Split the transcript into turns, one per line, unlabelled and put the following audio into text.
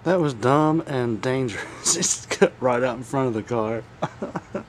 That was dumb and dangerous. Just cut right out in front of the car.